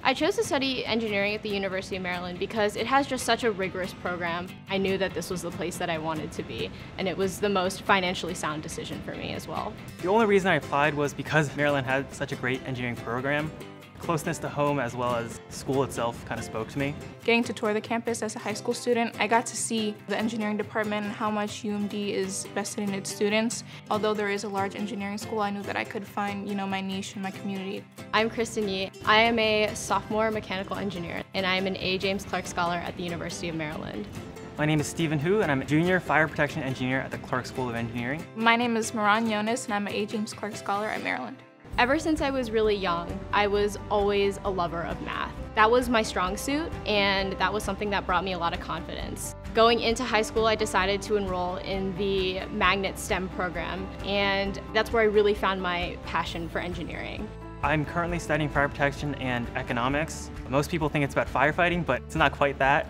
I chose to study engineering at the University of Maryland because it has just such a rigorous program. I knew that this was the place that I wanted to be, and it was the most financially sound decision for me as well. The only reason I applied was because Maryland had such a great engineering program. Closeness to home as well as school itself kind of spoke to me. Getting to tour the campus as a high school student, I got to see the engineering department and how much UMD is vested in its students. Although there is a large engineering school, I knew that I could find, my niche in my community. I'm Kristen Yee. I am a sophomore mechanical engineer, and I am an A. James Clark Scholar at the University of Maryland. My name is Stephen Hu, and I'm a junior fire protection engineer at the Clark School of Engineering. My name is Meron Yonas, and I'm an A. James Clark Scholar at Maryland. Ever since I was really young, I was always a lover of math. That was my strong suit, and that was something that brought me a lot of confidence. Going into high school, I decided to enroll in the magnet STEM program, and that's where I really found my passion for engineering. I'm currently studying fire protection and economics. Most people think it's about firefighting, but it's not quite that.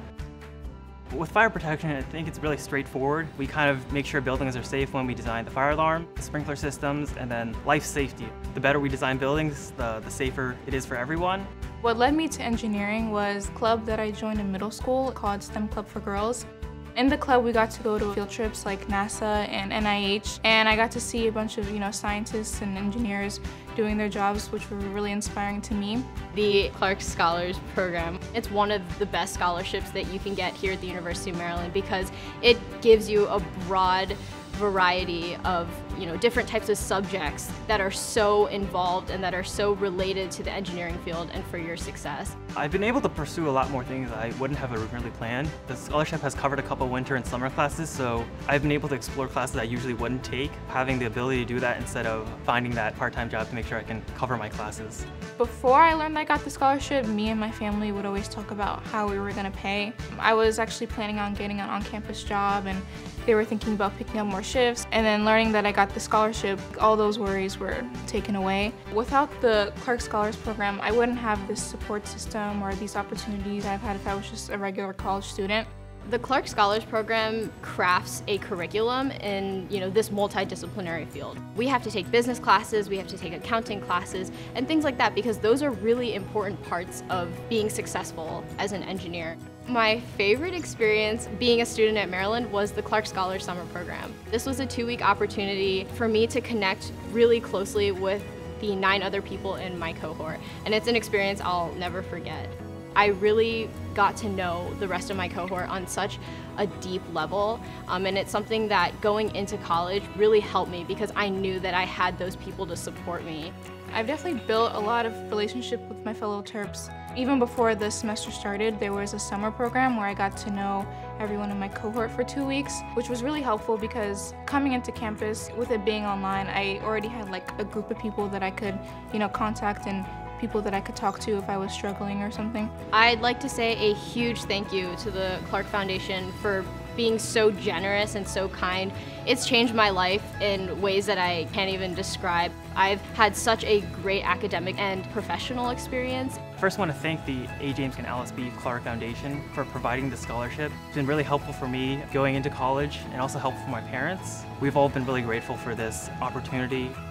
With fire protection, I think it's really straightforward. We kind of make sure buildings are safe when we design the fire alarm, the sprinkler systems, and then life safety. The better we design buildings, the safer it is for everyone. What led me to engineering was a club that I joined in middle school called STEM Club for Girls. In the club, we got to go to field trips like NASA and NIH, and I got to see a bunch of scientists and engineers doing their jobs, which were really inspiring to me. The Clark Scholars Program, it's one of the best scholarships that you can get here at the University of Maryland because it gives you a broad variety of different types of subjects that are so involved and that are so related to the engineering field and for your success. I've been able to pursue a lot more things I wouldn't have originally planned. The scholarship has covered a couple winter and summer classes, so I've been able to explore classes I usually wouldn't take, having the ability to do that instead of finding that part-time job to make sure I can cover my classes. Before I learned I got the scholarship, me and my family would always talk about how we were going to pay. I was actually planning on getting an on-campus job, and they were thinking about picking up more shifts, and then learning that I got the scholarship, all those worries were taken away. Without the Clark Scholars Program, I wouldn't have this support system or these opportunities I've had if I was just a regular college student. The Clark Scholars Program crafts a curriculum in this multidisciplinary field. We have to take business classes, we have to take accounting classes, and things like that because those are really important parts of being successful as an engineer. My favorite experience being a student at Maryland was the Clark Scholars Summer Program. This was a 2-week opportunity for me to connect really closely with the 9 other people in my cohort, and it's an experience I'll never forget. I really got to know the rest of my cohort on such a deep level, and it's something that going into college really helped me because I knew that I had those people to support me. I've definitely built a lot of relationship with my fellow Terps. Even before the semester started, there was a summer program where I got to know everyone in my cohort for 2 weeks, which was really helpful because coming into campus, with it being online, I already had like a group of people that I could, contact and people that I could talk to if I was struggling or something. I'd like to say a huge thank you to the Clark Foundation for being so generous and so kind. It's changed my life in ways that I can't even describe. I've had such a great academic and professional experience. First, I want to thank the A. James and Alice B. Clark Foundation for providing the scholarship. It's been really helpful for me going into college and also helpful for my parents. We've all been really grateful for this opportunity.